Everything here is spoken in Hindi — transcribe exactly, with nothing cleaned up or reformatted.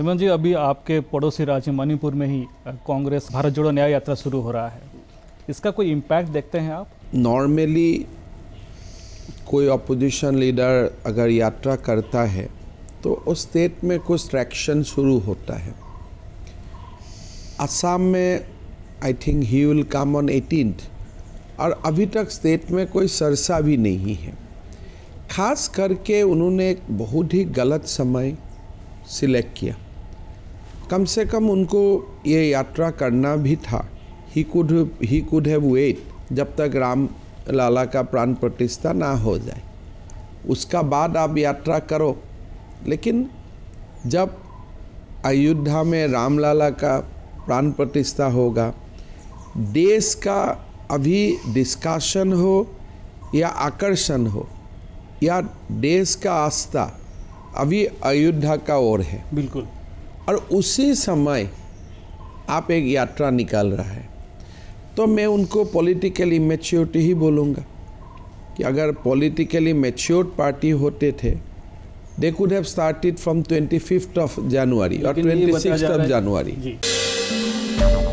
हेमंत जी, अभी आपके पड़ोसी राज्य मणिपुर में ही कांग्रेस भारत जोड़ो न्याय यात्रा शुरू हो रहा है, इसका कोई इम्पैक्ट देखते हैं आप? नॉर्मली कोई अपोजिशन लीडर अगर यात्रा करता है तो उस स्टेट में कुछ ट्रैक्शन शुरू होता है। असम में I think he will come on eighteenth, और अभी तक स्टेट में कोई चर्चा भी नहीं है। खास करके उन्होंने एक बहुत ही गलत समय सिलेक्ट किया। कम से कम उनको ये यात्रा करना भी था। He could he could have wait जब तक राम लाला का प्राण प्रतिष्ठा ना हो जाए, उसका बाद आप यात्रा करो। लेकिन जब अयोध्या में राम लाला का प्राण प्रतिष्ठा होगा, देश का अभी डिस्कशन हो या आकर्षण हो या देश का आस्था अभी अयोध्या का ओर है। बिल्कुल। और उसी समय आप एक यात्रा निकाल रहा है, तो मैं उनको पॉलिटिकली मैच्योरिटी ही बोलूँगा कि अगर पॉलिटिकली मैच्योर्ड पार्टी होते थे, they could have started from twenty fifth of January और ट्वेंटी सिक्स्थ ऑफ जनवरी।